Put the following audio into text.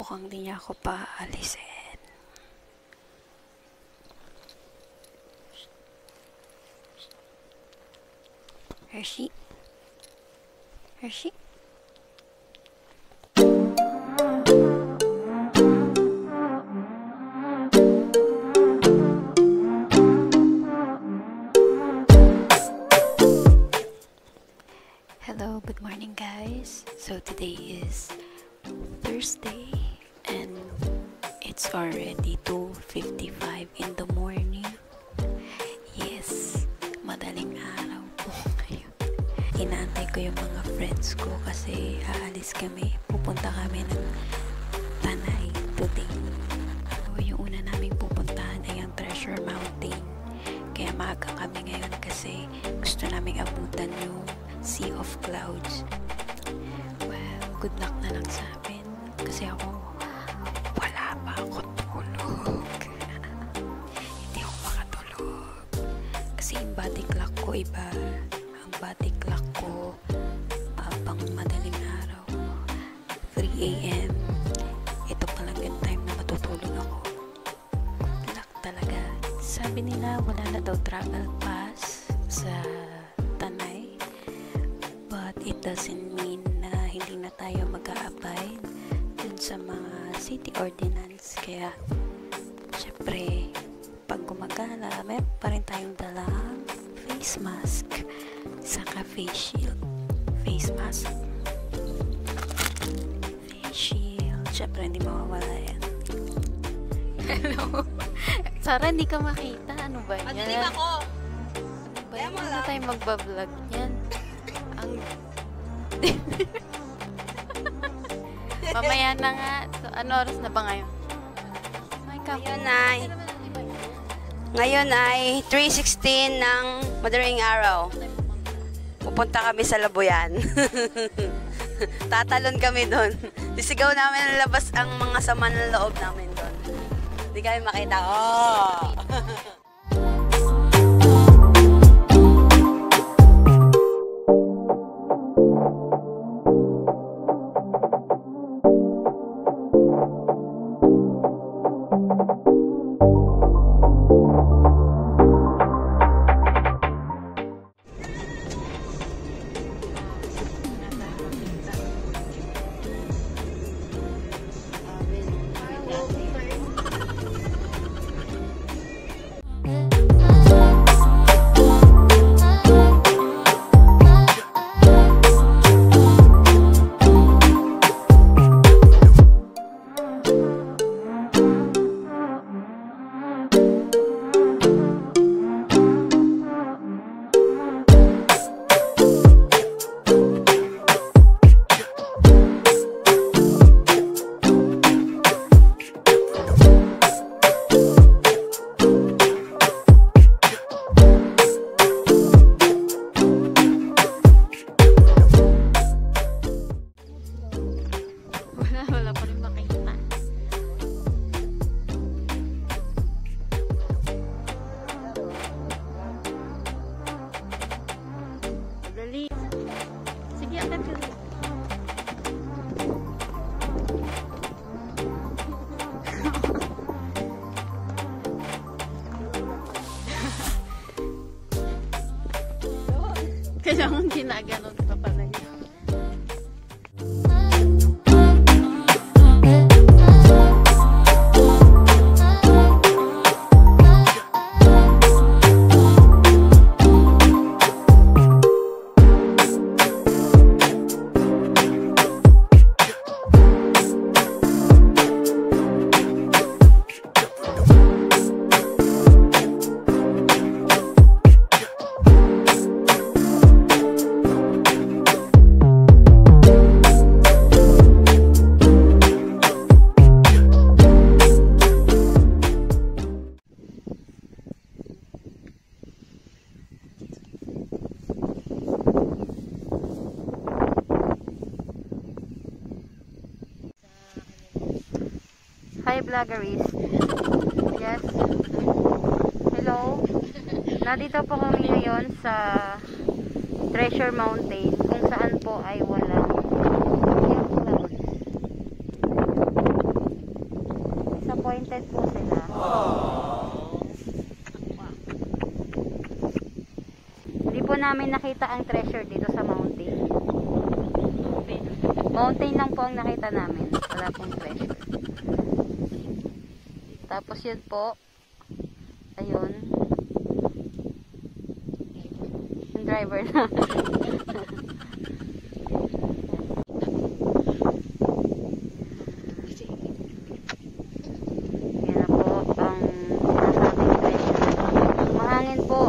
mukhang di niya ako paalisin. Hershey? Hershey? Hello, good morning guys. So today is Thursday and it's already 2:55 in the morning. Yes, madaling araw po ngayon. Inaantay ko yung mga friends ko kasi aalis kami. Pupunta kami ng Tanay today. So, yung una naming pupuntahan ay ang Treasure Mountain. Kaya maaga kami ngayon kasi gusto naming abutan yung Sea of Clouds. Well, good luck na lang sa amin kasi ako wala pa ako tulog. Hindi ako makatulog kasi yung body clock ko iba. Ang body clock ko pang madaling araw 3 AM. Ito palang yung time na matutulog ako. Good luck talaga. Sabi nila wala na daw travel pass sa Tanay. It doesn't mean na hindi na tayo mag-a-abide dun sa mga city ordinance. Kaya, syempre, pag gumagala, meron pa rin tayong dalang face mask saka face shield. Face mask, face shield, syempre hindi mawawala yan. Hello? Sarah, hindi ka makita. Ano ba yan? Madilim ako. Ano ba yan? Ano tayo magbablog yan? Ang mamaya na nga. So, ano oras na ba ngayon? Ngayon ay 3:16 ng madaling araw. Pupunta kami sa Labuyan. Tatalon kami doon. Sisigaw namin ang labas ang mga sama ng loob namin doon. Hindi kami makita. Oh! Wala pa rin makita. Dali. Sige, akat ka. Kailangan ginaganon pa pala yun. Hi vloggeries. Yes. Hello. Nandito po kami ngayon sa Treasure Mountain kung saan po ay walang clouds. po namin nakita ang treasure dito sa mountain. Mountain lang po ang nakita namin. Wala pong treasure. Tapos yun po. Ayun. Yung driver namin. Yan na po ang sinasabing treasure. Mahangin po.